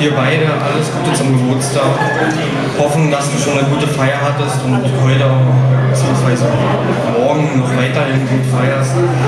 dir beide alles Gute zum Geburtstag. Hoffen, dass du schon eine gute Feier hattest und heute bzw. morgen noch weiterhin gut feierst.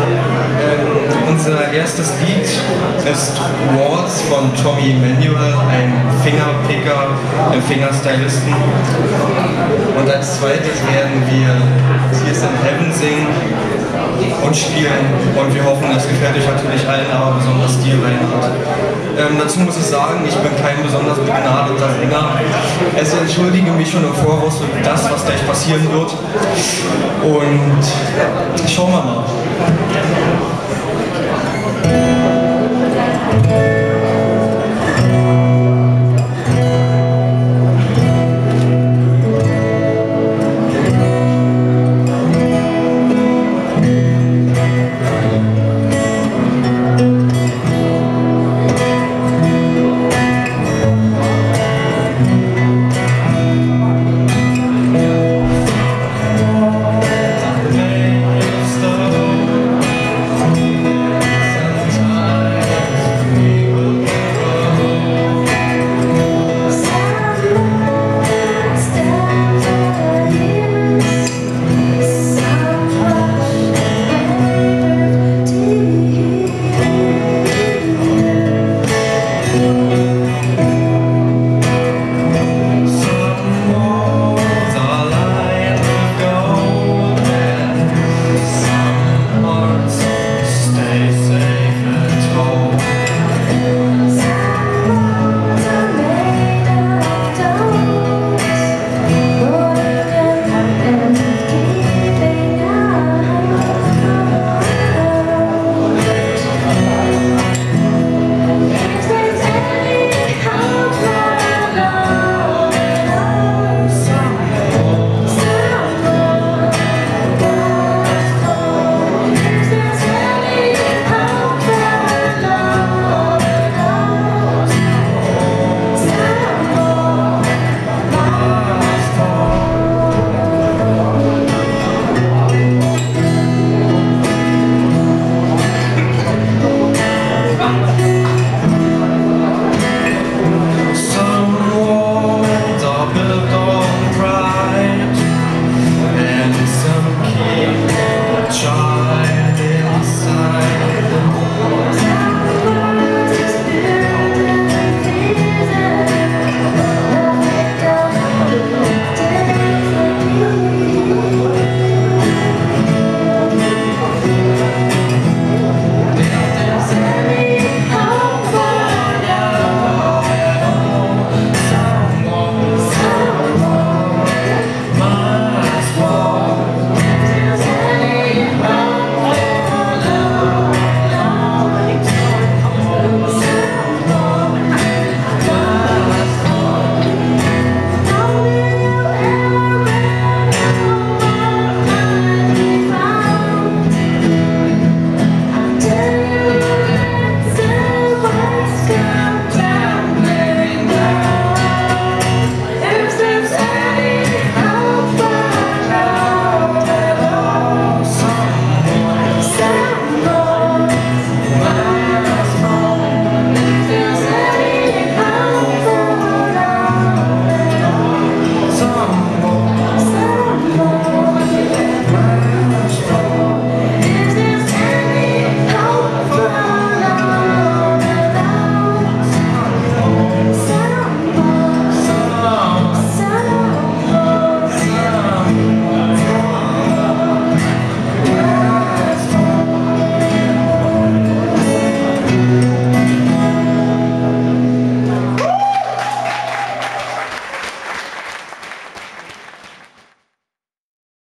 Unser erstes Lied ist Waltz von Tommy Emanuel, ein Fingerpicker, ein Fingerstylisten. Und als zweites werden wir Tears in Heaven singen und spielen. Und wir hoffen, das gefällt euch natürlich allen, aber besonders dir, Reinhard. Dazu muss ich sagen, ich bin kein besonders begnadeter Sänger. Also entschuldige mich schon im Voraus für das, was gleich passieren wird. Und schauen wir mal.